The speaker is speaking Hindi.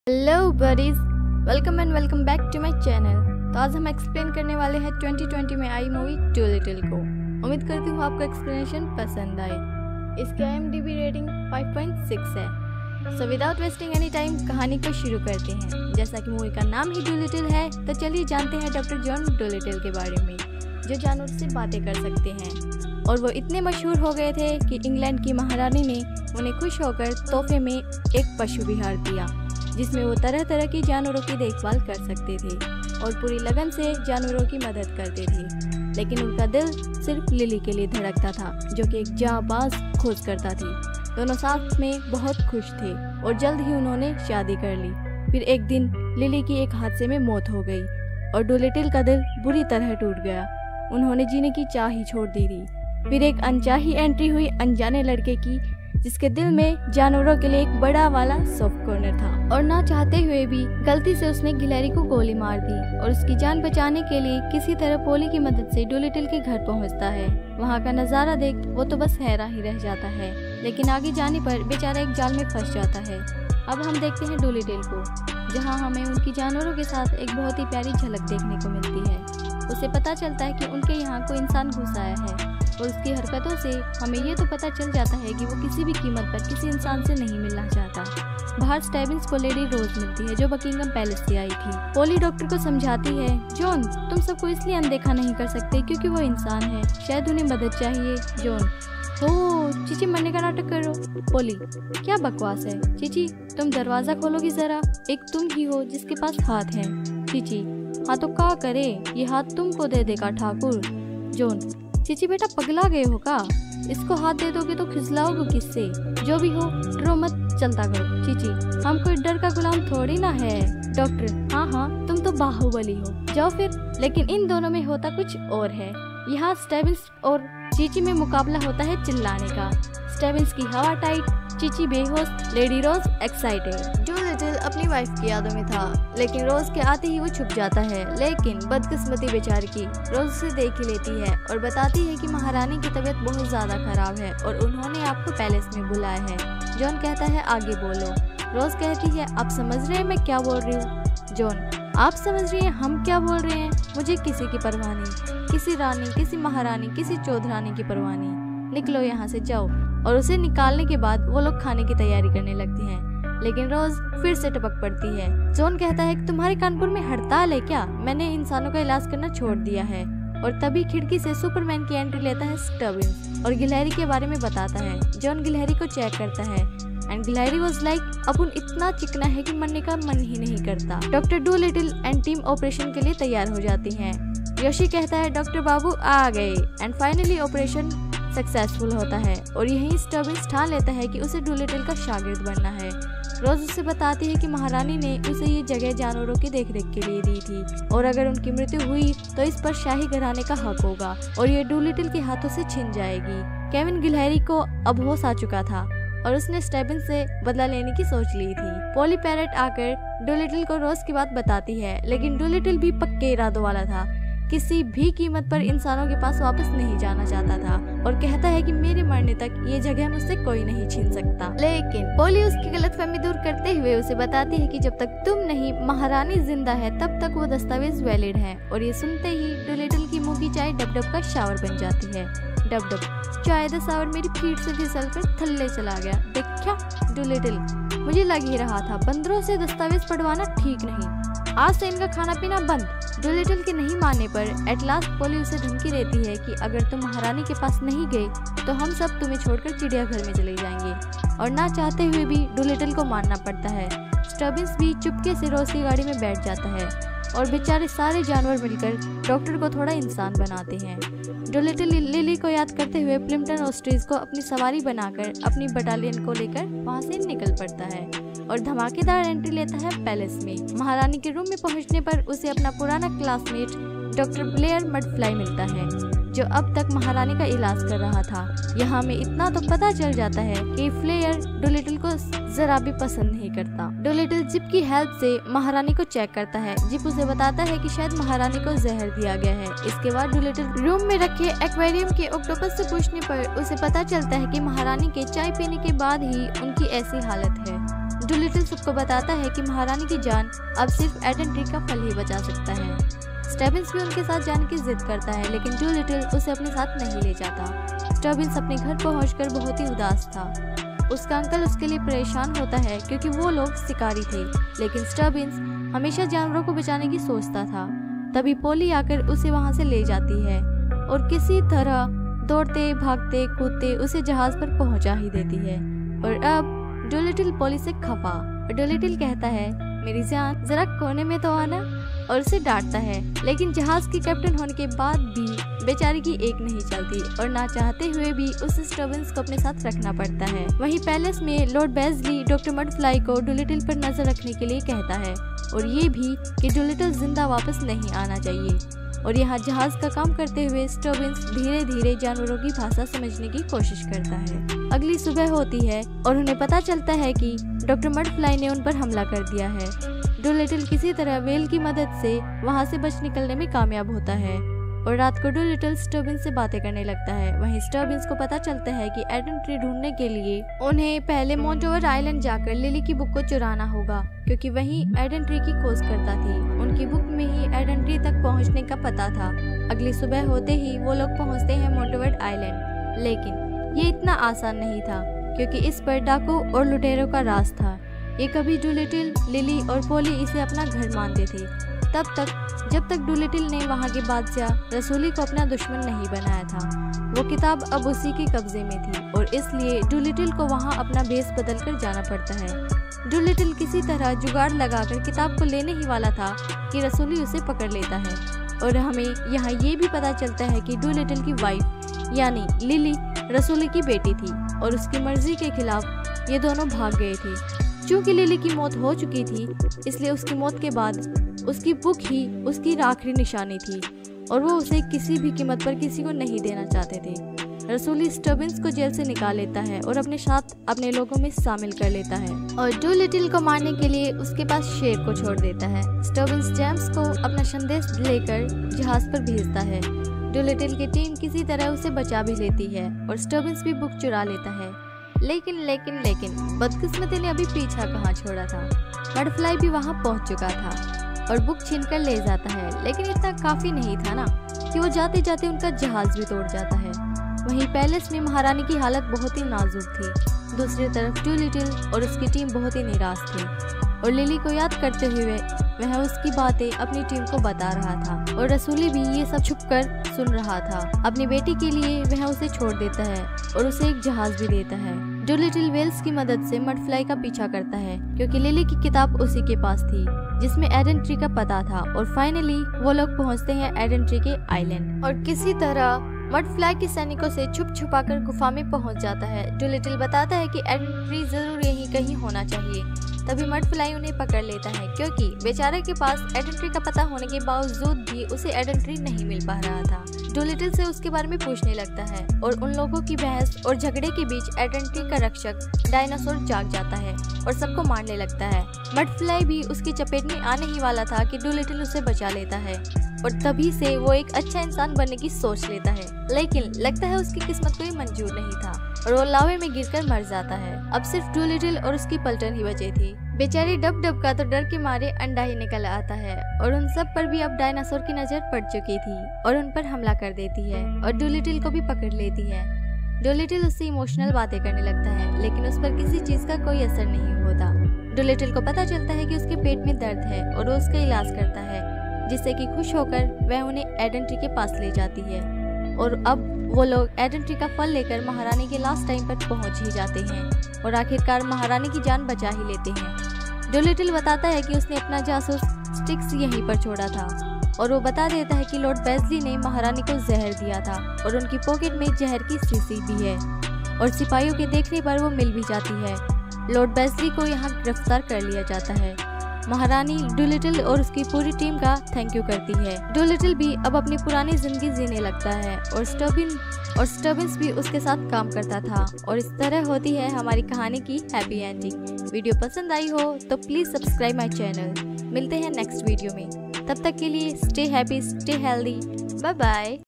Hello buddies, welcome back to my channel. तो आज हम एक्सप्लेन करने वाले हैं 2020 में आई मूवी डोलिटल को। उम्मीद करती हूँ आपको एक्सप्लेनेशन पसंद आए। इसकी IMDb रेटिंग 5.6 है। So without wasting any time कहानी को शुरू करते हैं। जैसा कि मूवी का नाम ही डोलिटल है, तो चलिए जानते हैं डॉक्टर जॉन डोलिटल के बारे में, जो जानवर से बातें कर सकते हैं। और वो इतने मशहूर हो गए थे कि इंग्लैंड की महारानी ने उन्हें खुश होकर तोहफे में एक पशु विहार दिया, जिसमें वो तरह तरह की जानवरों की देखभाल कर सकते थे और पूरी लगन से जानवरों की मदद करते थे। लेकिन उनका दिल सिर्फ लिली के लिए धड़कता था, जो कि एक जांबाज खोज करता थी। दोनों साथ में बहुत खुश थे और जल्द ही उन्होंने शादी कर ली। फिर एक दिन लिली की एक हादसे में मौत हो गई और डोलिटल का दिल बुरी तरह टूट गया। उन्होंने जीने की चाह ही छोड़ दी थी। फिर एक अनचाही एंट्री हुई अनजाने लड़के की, जिसके दिल में जानवरों के लिए एक बड़ा वाला सॉफ्ट कॉर्नर था। और ना चाहते हुए भी गलती से उसने गिलहरी को गोली मार दी और उसकी जान बचाने के लिए किसी तरह पोली की मदद से डोलिटल के घर पहुंचता है। वहां का नजारा देख वो तो बस हैरान ही रह जाता है, लेकिन आगे जाने पर बेचारा एक जाल में फंस जाता है। अब हम देखते हैं डोलिटल को, जहाँ हमें उनकी जानवरों के साथ एक बहुत ही प्यारी झलक देखने को मिलती है। उसे पता चलता है कि उनके यहाँ कोई इंसान घुस आया है और उसकी हरकतों से हमें ये तो पता चल जाता है कि वो किसी भी कीमत पर किसी इंसान से नहीं मिलना चाहता। बाहर स्टेबिंस को लेडी रोज मिलती है, जो बकिंगम पैलेस से आई थी। पोली डॉक्टर को समझाती है, जॉन तुम सबको इसलिए अनदेखा नहीं कर सकते क्योंकि वो इंसान है, शायद उन्हें मदद चाहिए। जॉन, ओ चीची मरने का नाटक करो। पोली, क्या बकवास है चीची, तुम दरवाजा खोलोगी जरा, एक तुम ही हो जिसके पास हाथ है। चीची, हाँ तो क्या करे, ये हाथ तुमको दे देगा ठाकुर। जॉन, चीची बेटा पगला गए हो का, इसको हाथ दे दोगे तो खिसलाओगे किससे। जो भी हो डरो मत, चलता करो। चीची, हम कोई डर का गुलाम थोड़ी ना है। डॉक्टर, हाँ तुम तो बाहुबली हो, जाओ फिर। लेकिन इन दोनों में होता कुछ और है। यहाँ स्टेबिंस और चीची में मुकाबला होता है चिल्लाने का। स्टेबिंस की हवा टाइट, चीची बेहोश, लेडी रोज एक्साइटेड। डोलिटल अपनी वाइफ की यादों में था, लेकिन रोज के आते ही वो छुप जाता है। लेकिन बदकिस्मती बेचारी की, रोज उसे देख ही लेती है और बताती है कि महारानी की तबीयत बहुत ज्यादा खराब है और उन्होंने आपको पैलेस में बुलाया है। जॉन कहता है आगे बोलो। रोज कहती है आप समझ रहे हैं मैं क्या बोल रही हूँ। जॉन, आप समझ रही हैं हम क्या बोल रहे हैं, मुझे किसी की परवाह नहीं, किसी रानी, किसी महारानी, किसी चौधरानी की परवाह नहीं, निकलो यहाँ से, जाओ। और उसे निकालने के बाद वो लोग खाने की तैयारी करने लगते हैं, लेकिन रोज फिर से टपक पड़ती है। जॉन कहता है कि तुम्हारे कानपुर में हड़ताल है क्या, मैंने इंसानों का इलाज करना छोड़ दिया है। और तभी खिड़की से सुपरमैन की एंट्री लेता है स्टबिंस और गिलहरी के बारे में बताता है। जॉन गिलहरी को चेक करता है एंड गिलहरी वाज लाइक, अपुन इतना चिकना है कि मरने का मन ही नहीं करता। Doctor Dolittle and team operation के लिए तैयार हो जाती है। योशी कहता है डॉक्टर बाबू आ गए एंड फाइनली ऑपरेशन सक्सेसफुल होता है और यही स्टबिंस ठान लेता है कि उसे डोलिटल का शागिर्द बनना है। रोज उसे बताती है कि महारानी ने उसे ये जगह जानवरों की देखरेख के लिए दी थी और अगर उनकी मृत्यु हुई तो इस पर शाही घराने का हक होगा और ये डोलिटल के हाथों से छिन जाएगी। केविन गिलहरी को अब होश आ चुका था और उसने स्टेबिंस से बदला लेने की सोच ली थी। पोली पैरेट आकर डोलिटल को रोज की बात बताती है, लेकिन डोलिटल भी पक्के इरादों वाला था, किसी भी कीमत पर इंसानों के पास वापस नहीं जाना चाहता था और कहता है कि मेरे मरने तक ये जगह मुझसे कोई नहीं छीन सकता। लेकिन पोली उसकी गलतफहमी दूर करते हुए उसे बताती है कि जब तक तुम नहीं, महारानी जिंदा है, तब तक वो दस्तावेज वैलिड है। और ये सुनते ही डोलिटल की मुंह की चाय डब डब का शावर बन जाती है। डब डब चाय द शावर मेरी पीठ से फिसल कर थल्ले चला गया। देखा डोलिटल, मुझे लग ही रहा था बंदरों से दस्तावेज पढ़वाना ठीक नहीं, आज से इनका खाना पीना बंद। डोलिटल के नहीं मानने पर एट लास्ट पोली उसे धमकी देती है कि अगर तुम महारानी के पास नहीं गए तो हम सब तुम्हें छोड़कर चिड़ियाघर में चले जाएंगे। और ना चाहते हुए भी डोलिटल को मानना पड़ता है। स्टबिंस भी चुपके से रोज की गाड़ी में बैठ जाता है और बेचारे सारे जानवर मिलकर डॉक्टर को थोड़ा इंसान बनाते हैं। डोलिटल लिली को याद करते हुए प्लिम्पटन ऑस्ट्रिच को अपनी सवारी बनाकर अपनी बटालियन को लेकर वहां से निकल पड़ता है और धमाकेदार एंट्री लेता है पैलेस में। महारानी के रूम में पहुंचने पर उसे अपना पुराना क्लासमेट डॉक्टर ब्लेयर मडफ्लाई मिलता है, जो अब तक महारानी का इलाज कर रहा था। यहाँ में इतना तो पता चल जाता है कि फ्लेयर डोलिटल को जरा भी पसंद नहीं करता। डोलिटल जिप की हेल्प से महारानी को चेक करता है। जिप उसे बताता है कि शायद महारानी को जहर दिया गया है। इसके बाद डोलिटल रूम में रखे एक्वेरियम के ऑक्टोपस से पूछने पर उसे पता चलता है कि महारानी के चाय पीने के बाद ही उनकी ऐसी हालत है। डूलिटल सबको बताता है कि महारानी की जान अब सिर्फ एडन ट्री का फल ही बचा सकता है। स्टबिन्स भी उनके साथ जाने की जिद करता है, लेकिन डूलिटल उसे अपने साथ नहीं ले जाता। स्टबिन्स अपने घर पहुंचकर बहुत ही उदास था। उसका अंकल उसके लिए परेशान होता है क्योंकि वो लोग शिकारी थे, लेकिन स्टबिन्स हमेशा जानवरों को बचाने की सोचता था। तभी पोली आकर उसे वहां से ले जाती है और किसी तरह दौड़ते भागते कूदते उसे जहाज पर पहुंचा ही देती है। और अब डूलिटल पोली से खफा और डूलिटल कहता है, मेरी जान जरा कोने में तो आना, और उसे डांटता है। लेकिन जहाज की कैप्टन होने के बाद भी बेचारी की एक नहीं चलती और ना चाहते हुए भी उस स्टबिन्स को अपने साथ रखना पड़ता है। वहीं पैलेस में लॉर्ड बेजली डॉक्टर मडफ्लाई को डूलिटल पर नजर रखने के लिए कहता है और ये भी कि डूलिटल जिंदा वापस नहीं आना चाहिए। और यहाँ जहाज का काम करते हुए स्टबिन्स धीरे धीरे जानवरों की भाषा समझने की कोशिश करता है। अगली सुबह होती है और उन्हें पता चलता है कि डॉक्टर मडफ्लाई ने उन पर हमला कर दिया है। डूलिटल किसी तरह वेल की मदद से वहां से बच निकलने में कामयाब होता है और रात को डूलिटल स्टबिन्स से बातें करने लगता है। वहीं स्टबिन्स को पता चलता है कि एडन ट्री ढूंढने के लिए उन्हें पहले मोंटोवर आइलैंड जाकर लिली की बुक को चुराना होगा, क्योंकि वहीं एडन ट्री की खोज करता थी। उनकी बुक में ही एडन ट्री तक पहुंचने का पता था। अगली सुबह होते ही वो लोग पहुंचते हैं मोंटोवर आइलैंड, लेकिन ये इतना आसान नहीं था क्योंकि इस पर डाकू और लुटेरों का राज था। ये कभी डूलिटल, लिली और पोली इसे अपना घर मानते थे तब तक जब तक डूलिटल ने वहाँ के बादशाह रसूली को अपना दुश्मन नहीं बनाया था। वो किताब अब उसी के कब्जे में थी और इसलिए डूलिटल को वहाँ अपना भेष बदल कर जाना पड़ता है। डूलिटल किसी तरह जुगाड़ लगाकर किताब को लेने ही वाला था कि रसूली उसे पकड़ लेता है और हमें यहाँ ये भी पता चलता है कि डूलिटल की वाइफ यानी लिली रसूली की बेटी थी और उसकी मर्जी के खिलाफ ये दोनों भाग गए थे। चूँकि लिली की मौत हो चुकी थी, इसलिए उसकी मौत के बाद उसकी बुक ही उसकी आखिरी निशानी थी और वो उसे किसी भी कीमत पर किसी को नहीं देना चाहते थे। रसूली स्टबिन्स को जेल से निकाल लेता है और अपने साथ अपने लोगों में शामिल कर लेता है और डूलिटल को मारने के लिए उसके पास शेर को छोड़ देता है। स्टबिन्स जेम्स को अपना संदेश लेकर जहाज पर भेजता है। डूलिटल की टीम किसी तरह उसे बचा भी लेती है और स्टबिन्स भी बुक चुरा लेता है। लेकिन बदकिस्मती ने अभी पीछा कहाँ छोड़ा था। मडफ्लाई भी वहाँ पहुँच चुका था और बुक छीनकर ले जाता है, लेकिन इतना काफी नहीं था ना कि वो जाते जाते उनका जहाज भी तोड़ जाता है। वहीं पैलेस में महारानी की हालत बहुत ही नाजुक थी। दूसरी तरफ डूलिटल और उसकी टीम बहुत ही निराश थी और लिली को याद करते हुए वह उसकी बातें अपनी टीम को बता रहा था और रसूली भी ये सब छुपकर सुन रहा था। अपनी बेटी के लिए वह उसे छोड़ देता है और उसे एक जहाज भी देता है। डूलिटल वेल्स की मदद से मडफ्लाई का पीछा करता है क्योंकि लिली की किताब उसी के पास थी जिसमें एडन ट्री का पता था और फाइनली वो लोग पहुंचते हैं एडन ट्री के आइलैंड और किसी तरह मडफ्लाई के सैनिकों से छुप छुपाकर गुफा में पहुंच जाता है। डूलिटल बताता है कि एडन ट्री जरूर यहीं कहीं होना चाहिए। तभी मडफ्लाई उन्हें पकड़ लेता है क्योंकि बेचारे के पास एडन ट्री का पता होने के बावजूद भी उसे एडन ट्री नहीं मिल पा रहा था। डूलिटल से उसके बारे में पूछने लगता है और उन लोगों की बहस और झगड़े के बीच एडन ट्री का रक्षक डायनासोर जाग जाता है और सबको मारने लगता है। मडफ्लाई भी उसकी चपेट में आने ही वाला था कि डूलिटल उसे बचा लेता है और तभी से वो एक अच्छा इंसान बनने की सोच लेता है, लेकिन लगता है उसकी किस्मत को ये मंजूर नहीं था और वो लावे में गिरकर मर जाता है। अब सिर्फ डूलिटल और उसकी पलटन ही बचे थी। बेचारी डब का तो डर के मारे अंडा ही निकल आता है और उन सब पर भी अब डायनासोर की नजर पड़ चुकी थी और उन पर हमला कर देती है और डूलिटल को भी पकड़ लेती है। डूलिटल उससे इमोशनल बातें करने लगता है, लेकिन उस पर किसी चीज का कोई असर नहीं होता। डूलिटल को पता चलता है कि उसके पेट में दर्द है और वो उसका इलाज करता है, जिससे कि खुश होकर वह उन्हें एडन ट्री के पास ले जाती है और अब वो लोग एडन ट्री का फल लेकर महारानी के लास्ट टाइम पर पहुंच ही जाते हैं और आखिरकार महारानी की जान बचा ही लेते हैं। डूलिटल बताता है कि उसने अपना जासूस स्टिक्स यहीं पर छोड़ा था और वो बता देता है कि लॉर्ड बेजली ने महारानी को जहर दिया था और उनकी पॉकेट में जहर की शीशी भी है और सिपाहियों के देखने पर वो मिल भी जाती है। लॉर्ड बेजली को यहाँ गिरफ्तार कर लिया जाता है। महारानी डूलिटल और उसकी पूरी टीम का थैंक यू करती है। डूलिटल भी अब अपनी पुरानी जिंदगी जीने लगता है और स्टबिन्स भी उसके साथ काम करता था और इस तरह होती है हमारी कहानी की हैप्पी एंडिंग। वीडियो पसंद आई हो तो प्लीज सब्सक्राइब माई चैनल। मिलते हैं नेक्स्ट वीडियो में, तब तक के लिए stay happy, stay healthy, bye bye.